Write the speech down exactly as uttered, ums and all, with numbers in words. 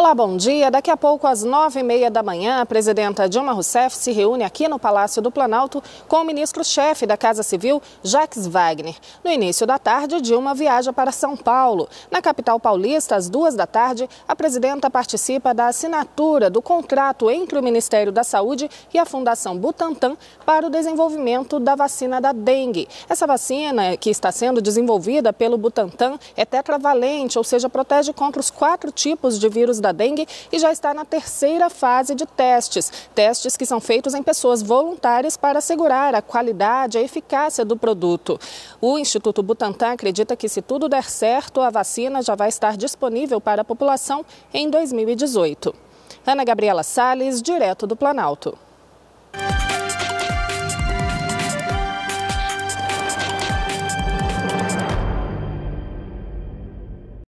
Olá, bom dia. Daqui a pouco, às nove e meia da manhã, a presidenta Dilma Rousseff se reúne aqui no Palácio do Planalto com o ministro-chefe da Casa Civil, Jacques Wagner. No início da tarde, Dilma viaja para São Paulo. Na capital paulista, às duas da tarde, a presidenta participa da assinatura do contrato entre o Ministério da Saúde e a Fundação Butantan para o desenvolvimento da vacina da dengue. Essa vacina, que está sendo desenvolvida pelo Butantan, é tetravalente, ou seja, protege contra os quatro tipos de vírus da dengue e já está na terceira fase de testes. Testes que são feitos em pessoas voluntárias para assegurar a qualidade e a eficácia do produto. O Instituto Butantan acredita que, se tudo der certo, a vacina já vai estar disponível para a população em dois mil e dezoito. Ana Gabriela Salles, direto do Planalto.